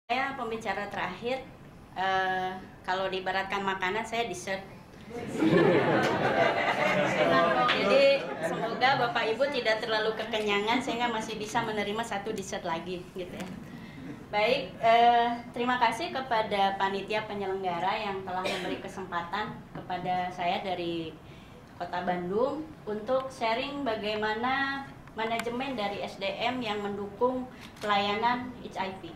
Saya pembicara terakhir. Kalau diibaratkan makanan, saya dessert. Jadi semoga Bapak Ibu tidak terlalu kekenyangan sehingga masih bisa menerima satu dessert lagi, gitu ya. Baik, terima kasih kepada panitia penyelenggara yang telah memberi kesempatan kepada saya dari Kota Bandung untuk sharing bagaimana manajemen dari SDM yang mendukung pelayanan HIV.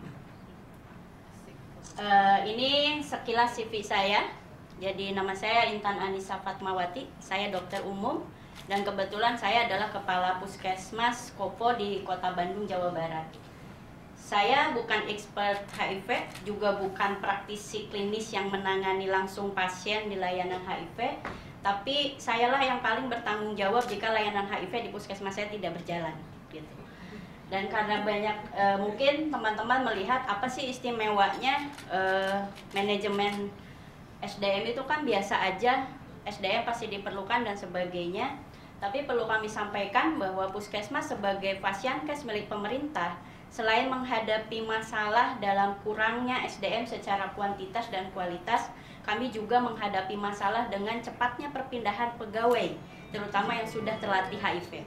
Ini sekilas CV saya. Jadi nama saya Intan Anissa Fatmawati, saya dokter umum dan kebetulan saya adalah kepala puskesmas Kopo di Kota Bandung, Jawa Barat. Saya bukan expert HIV, juga bukan praktisi klinis yang menangani langsung pasien di layanan HIV, tapi sayalah yang paling bertanggung jawab jika layanan HIV di puskesmas saya tidak berjalan, gitu. Dan karena banyak mungkin teman-teman melihat apa sih istimewanya manajemen SDM itu kan biasa aja, SDM pasti diperlukan dan sebagainya. Tapi perlu kami sampaikan bahwa puskesmas sebagai fasiankes milik pemerintah, selain menghadapi masalah dalam kurangnya SDM secara kuantitas dan kualitas, kami juga menghadapi masalah dengan cepatnya perpindahan pegawai, terutama yang sudah terlatih HIV.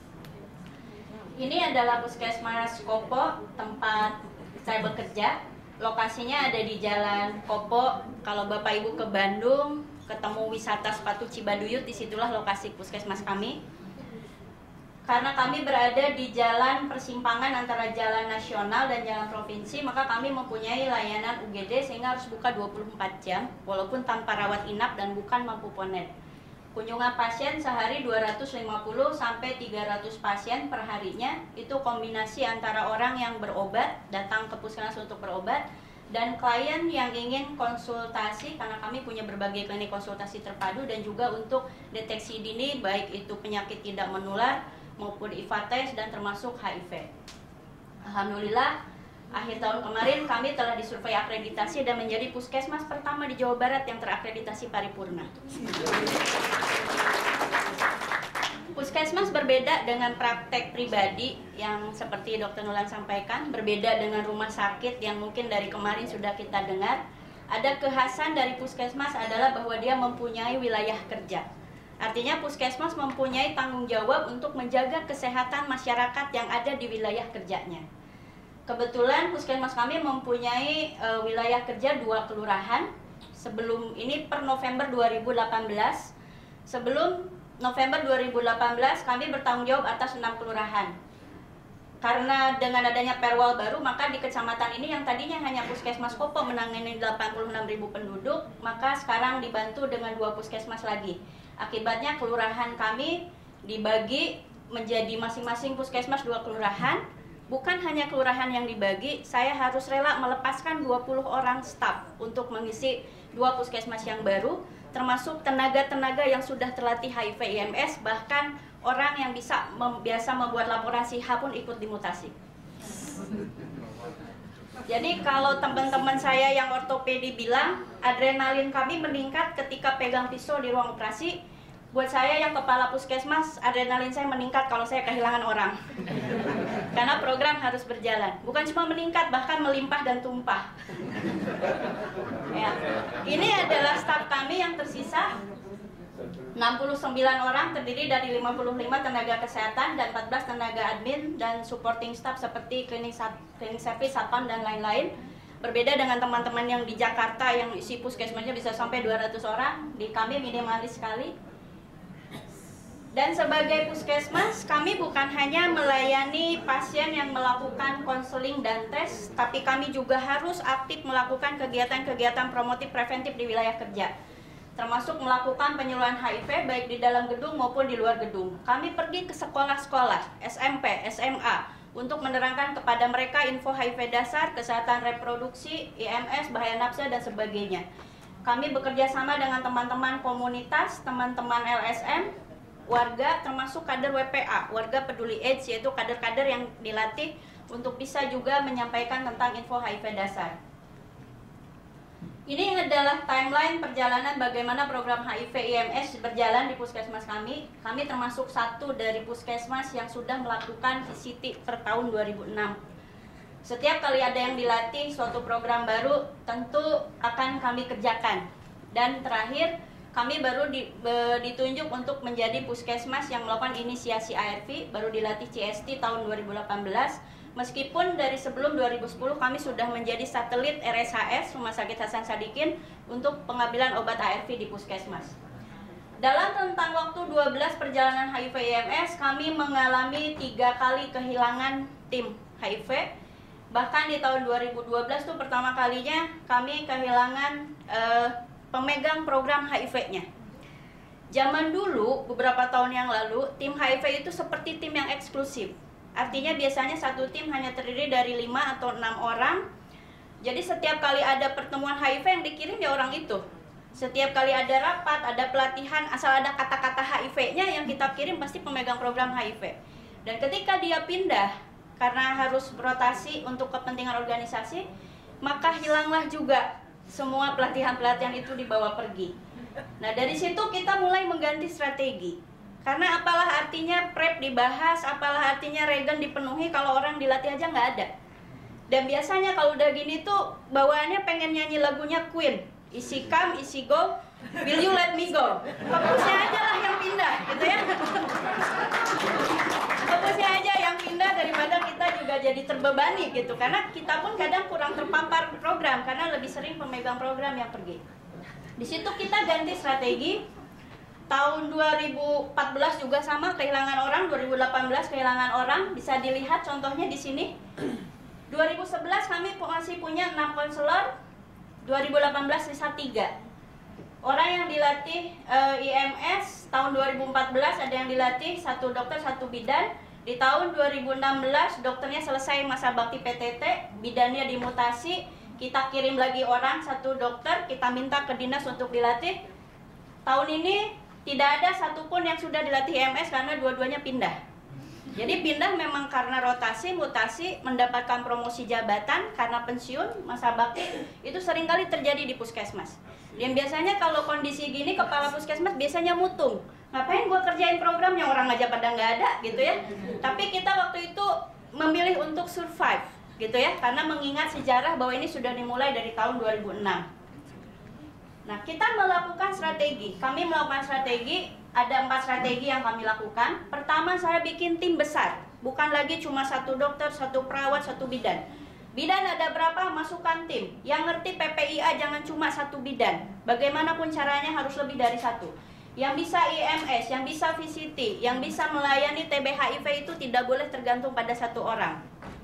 Ini adalah puskesmas Kopo, tempat saya bekerja. Lokasinya ada di Jalan Kopo. Kalau Bapak Ibu ke Bandung, ketemu wisata sepatu Cibaduyut, disitulah lokasi puskesmas kami. Karena kami berada di jalan persimpangan antara jalan nasional dan jalan provinsi, maka kami mempunyai layanan UGD sehingga harus buka 24 jam, walaupun tanpa rawat inap dan bukan mampu ponet. Kunjungan pasien sehari 250 sampai 300 pasien per harinya. Itu kombinasi antara orang yang berobat, datang ke puskesmas untuk berobat, dan klien yang ingin konsultasi, karena kami punya berbagai klinik konsultasi terpadu, dan juga untuk deteksi dini, baik itu penyakit tidak menular maupun IVA-tes dan termasuk HIV. Alhamdulillah, akhir tahun kemarin kami telah disurvei akreditasi dan menjadi puskesmas pertama di Jawa Barat yang terakreditasi paripurna. Puskesmas berbeda dengan praktek pribadi yang seperti Dr. Nulan sampaikan, berbeda dengan rumah sakit yang mungkin dari kemarin sudah kita dengar. Ada kekhasan dari puskesmas adalah bahwa dia mempunyai wilayah kerja. Artinya puskesmas mempunyai tanggung jawab untuk menjaga kesehatan masyarakat yang ada di wilayah kerjanya. Kebetulan puskesmas kami mempunyai wilayah kerja 2 kelurahan. Sebelum ini per November 2018. Sebelum November 2018 kami bertanggung jawab atas 6 kelurahan. Karena dengan adanya perwal baru, maka di kecamatan ini yang tadinya hanya puskesmas Kopo menangani 86.000 penduduk, maka sekarang dibantu dengan 2 puskesmas lagi. Akibatnya kelurahan kami dibagi menjadi masing-masing puskesmas 2 kelurahan. Bukan hanya kelurahan yang dibagi, saya harus rela melepaskan 20 orang staf untuk mengisi 2 puskesmas yang baru, termasuk tenaga-tenaga yang sudah terlatih HIV IMS, bahkan orang yang biasa membuat laporan SIHA pun ikut dimutasi. Jadi kalau teman-teman saya yang ortopedi bilang adrenalin kami meningkat ketika pegang pisau di ruang operasi, buat saya yang kepala puskesmas adrenalin saya meningkat kalau saya kehilangan orang. Karena program harus berjalan, bukan cuma meningkat, bahkan melimpah dan tumpah. Ya. Ini adalah staf kami yang tersisa 69 orang, terdiri dari 55 tenaga kesehatan dan 14 tenaga admin dan supporting staff seperti klinik service, satpam dan lain-lain. Berbeda dengan teman-teman yang di Jakarta yang isi puskesmasnya bisa sampai 200 orang, di kami minimalis sekali. Dan sebagai puskesmas, kami bukan hanya melayani pasien yang melakukan konseling dan tes, tapi kami juga harus aktif melakukan kegiatan-kegiatan promotif preventif di wilayah kerja, termasuk melakukan penyuluhan HIV baik di dalam gedung maupun di luar gedung. Kami pergi ke sekolah-sekolah, SMP, SMA, untuk menerangkan kepada mereka info HIV dasar, kesehatan reproduksi, IMS, bahaya nafsa, dan sebagainya. Kami bekerja sama dengan teman-teman komunitas, teman-teman LSM, warga, termasuk kader WPA, warga peduli AIDS, yaitu kader-kader yang dilatih untuk bisa juga menyampaikan tentang info HIV dasar. Ini adalah timeline perjalanan bagaimana program HIV IMS berjalan di puskesmas kami. Kami termasuk satu dari puskesmas yang sudah melakukan VCT per tahun 2006. Setiap kali ada yang dilatih suatu program baru, tentu akan kami kerjakan. Dan terakhir, kami baru ditunjuk untuk menjadi puskesmas yang melakukan inisiasi ARV, baru dilatih CST tahun 2018. Meskipun dari sebelum 2010 kami sudah menjadi satelit RSHS Rumah Sakit Hasan Sadikin untuk pengambilan obat ARV di puskesmas. Dalam rentang waktu 12 perjalanan HIV IMS, kami mengalami 3 kali kehilangan tim HIV. Bahkan di tahun 2012 itu pertama kalinya kami kehilangan pemegang program HIV-nya. Zaman dulu, beberapa tahun yang lalu, tim HIV itu seperti tim yang eksklusif. Artinya biasanya satu tim hanya terdiri dari 5 atau 6 orang. Jadi setiap kali ada pertemuan HIV yang dikirim ya orang itu. Setiap kali ada rapat, ada pelatihan, asal ada kata-kata HIV-nya yang kita kirim pasti pemegang program HIV. Dan ketika dia pindah, karena harus rotasi untuk kepentingan organisasi, maka hilanglah juga semua pelatihan-pelatihan itu dibawa pergi. Nah, dari situ kita mulai mengganti strategi. Karena apalah artinya prep dibahas, apalah artinya regen dipenuhi kalau orang dilatih aja nggak ada. Dan biasanya kalau udah gini tuh bawaannya pengen nyanyi lagunya Queen, Easy Come, Easy Go, Will You Let Me Go. Fokusnya aja lah yang pindah, gitu ya. Fokusnya aja yang pindah daripada kita juga jadi terbebani gitu. Karena kita pun kadang kurang terpapar program karena lebih sering pemegang program yang pergi. Di situ kita ganti strategi. Tahun 2014 juga sama, kehilangan orang, 2018 kehilangan orang, bisa dilihat contohnya di sini. 2011 kami masih punya 6 konselor, 2018 sisa 3. Orang yang dilatih IMS tahun 2014 ada yang dilatih 1 dokter 1 bidan. Di tahun 2016 dokternya selesai masa bakti PTT, bidannya dimutasi, kita kirim lagi orang 1 dokter, kita minta ke dinas untuk dilatih. Tahun ini tidak ada satupun yang sudah dilatih IMS karena dua-duanya pindah. Jadi pindah memang karena rotasi, mutasi, mendapatkan promosi jabatan, karena pensiun, masa bakti, itu seringkali terjadi di puskesmas. Dan biasanya kalau kondisi gini, kepala puskesmas biasanya mutung. Ngapain gua kerjain program yang orang aja pada nggak ada gitu ya. Tapi kita waktu itu memilih untuk survive gitu ya, karena mengingat sejarah bahwa ini sudah dimulai dari tahun 2006. Nah, kita melakukan strategi. Kami melakukan strategi, ada 4 strategi yang kami lakukan. Pertama, saya bikin tim besar. Bukan lagi cuma 1 dokter, 1 perawat, 1 bidan. Bidan ada berapa? Masukkan tim. Yang ngerti PPIA jangan cuma 1 bidan. Bagaimanapun caranya harus lebih dari 1. Yang bisa IMS, yang bisa VCT, yang bisa melayani TB HIV itu tidak boleh tergantung pada 1 orang.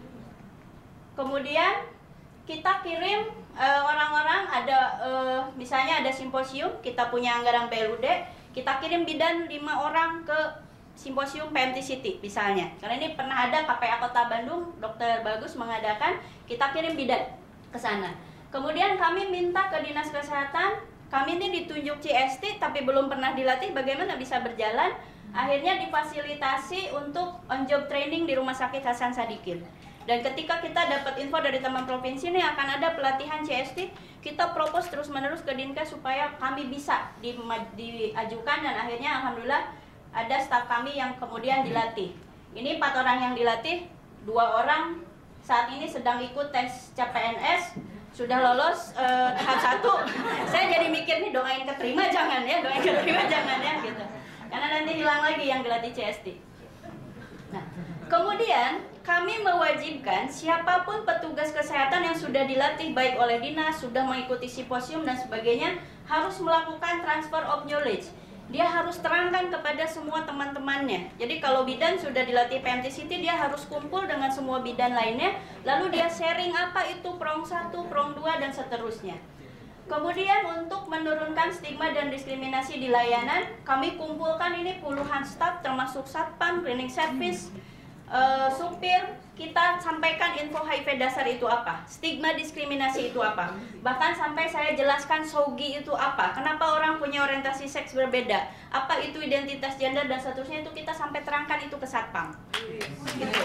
Kemudian kita kirim orang-orang, ada misalnya ada simposium, kita punya anggaran PLUD, kita kirim bidan 5 orang ke simposium PMT City misalnya. Karena ini pernah ada KPA Kota Bandung, Dr. Bagus mengadakan, kita kirim bidan ke sana. Kemudian kami minta ke Dinas Kesehatan, kami ini ditunjuk CST tapi belum pernah dilatih, bagaimana bisa berjalan? Akhirnya difasilitasi untuk on job training di Rumah Sakit Hasan Sadikin. Dan ketika kita dapat info dari teman provinsi ini akan ada pelatihan CST, kita propose terus-menerus ke Dinkes supaya kami bisa diajukan, dan akhirnya alhamdulillah ada staf kami yang kemudian dilatih. Ini 4 orang yang dilatih, 2 orang saat ini sedang ikut tes CPNS, sudah lolos tahap 1. Saya jadi mikir nih, doain keterima jangan ya, doain keterima jangan ya gitu. Karena nanti hilang lagi yang dilatih CST. Nah, kemudian kami mewajibkan siapapun petugas kesehatan yang sudah dilatih baik oleh dinas, sudah mengikuti simposium dan sebagainya, harus melakukan transfer of knowledge. Dia harus terangkan kepada semua teman-temannya. Jadi kalau bidan sudah dilatih PMT City, dia harus kumpul dengan semua bidan lainnya, lalu dia sharing apa itu prong 1, prong 2 dan seterusnya. Kemudian untuk menurunkan stigma dan diskriminasi di layanan, kami kumpulkan ini puluhan staf termasuk satpam, cleaning service, supir, kita sampaikan info HIV dasar itu apa, stigma diskriminasi itu apa, bahkan sampai saya jelaskan SOGI itu apa, kenapa orang punya orientasi seks berbeda, apa itu identitas gender dan seterusnya, itu kita sampai terangkan itu ke satpam. Gitu.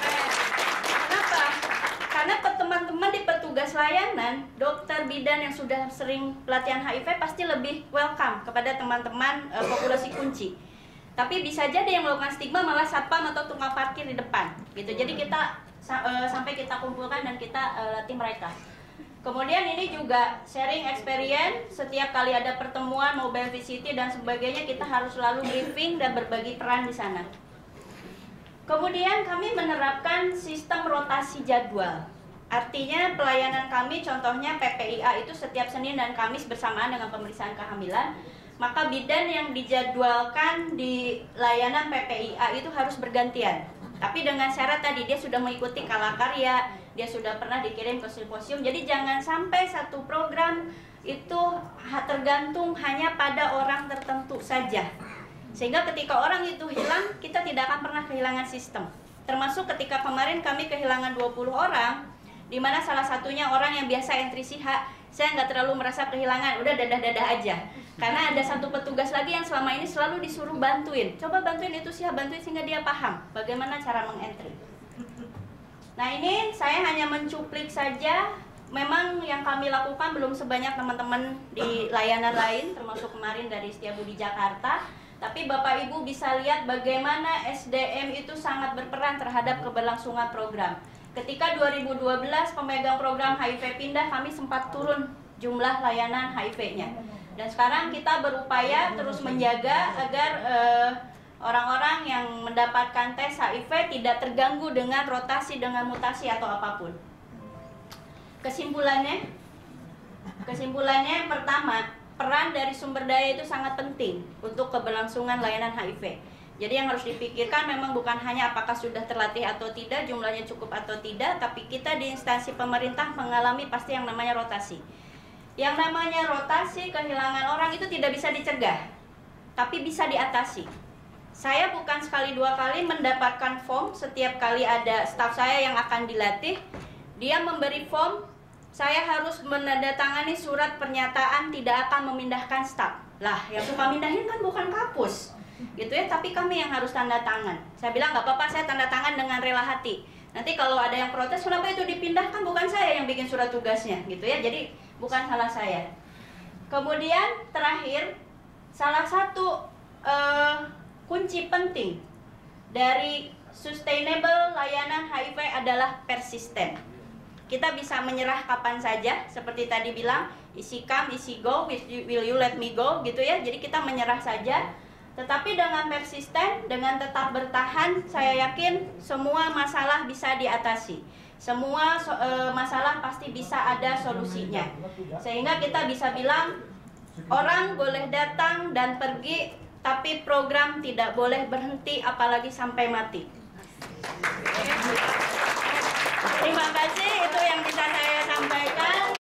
Kenapa? Karena teman-teman di petugas layanan, dokter bidan yang sudah sering pelatihan HIV pasti lebih welcome kepada teman-teman populasi kunci. Tapi bisa jadi yang melakukan stigma malah satpam atau tukang parkir di depan gitu. Jadi kita sampai kita kumpulkan dan kita latih mereka. Kemudian ini juga sharing experience, setiap kali ada pertemuan, mobile VCT dan sebagainya kita harus selalu briefing dan berbagi peran di sana. Kemudian kami menerapkan sistem rotasi jadwal. Artinya pelayanan kami contohnya PPIA itu setiap Senin dan Kamis bersamaan dengan pemeriksaan kehamilan. Maka bidan yang dijadwalkan di layanan PPIA itu harus bergantian. Tapi dengan syarat tadi dia sudah mengikuti kalakarya, dia sudah pernah dikirim ke simposium. Jadi jangan sampai satu program itu tergantung hanya pada orang tertentu saja. Sehingga ketika orang itu hilang, kita tidak akan pernah kehilangan sistem. Termasuk ketika kemarin kami kehilangan 20 orang, di mana salah satunya orang yang biasa entry SIH, saya nggak terlalu merasa kehilangan, udah dadah-dadah aja. Karena ada satu petugas lagi yang selama ini selalu disuruh bantuin. Coba bantuin itu SIH, bantuin sehingga dia paham bagaimana cara mengentry. Nah ini saya hanya mencuplik saja. Memang yang kami lakukan belum sebanyak teman-teman di layanan lain, termasuk kemarin dari Setiabudi Jakarta. Tapi Bapak Ibu bisa lihat bagaimana SDM itu sangat berperan terhadap keberlangsungan program. Ketika 2012 pemegang program HIV pindah, kami sempat turun jumlah layanan HIV-nya. Dan sekarang kita berupaya terus menjaga agar orang-orang yang mendapatkan tes HIV tidak terganggu dengan rotasi, dengan mutasi atau apapun. Kesimpulannya pertama, peran dari sumber daya itu sangat penting untuk keberlangsungan layanan HIV. Jadi yang harus dipikirkan memang bukan hanya apakah sudah terlatih atau tidak, jumlahnya cukup atau tidak, tapi kita di instansi pemerintah mengalami pasti yang namanya rotasi. Yang namanya rotasi, kehilangan orang itu tidak bisa dicegah, tapi bisa diatasi. Saya bukan sekali dua kali mendapatkan form, setiap kali ada staf saya yang akan dilatih, dia memberi form, saya harus menandatangani surat pernyataan tidak akan memindahkan staf. Lah, yang suka mindahin kan bukan kapus, gitu ya, tapi kami yang harus tanda tangan. Saya bilang nggak apa-apa, saya tanda tangan dengan rela hati. Nanti kalau ada yang protes, kenapa itu dipindahkan, bukan saya yang bikin surat tugasnya, gitu ya. Jadi bukan salah saya. Kemudian terakhir, salah satu kunci penting dari sustainable layanan HIV adalah persisten. Kita bisa menyerah kapan saja, seperti tadi bilang, isi come, isi go, will you let me go, gitu ya. Jadi kita menyerah saja. Tetapi dengan persisten, dengan tetap bertahan, saya yakin semua masalah bisa diatasi. Semua masalah pasti bisa ada solusinya. Sehingga kita bisa bilang, orang boleh datang dan pergi, tapi program tidak boleh berhenti, apalagi sampai mati. Terima kasih, itu yang bisa saya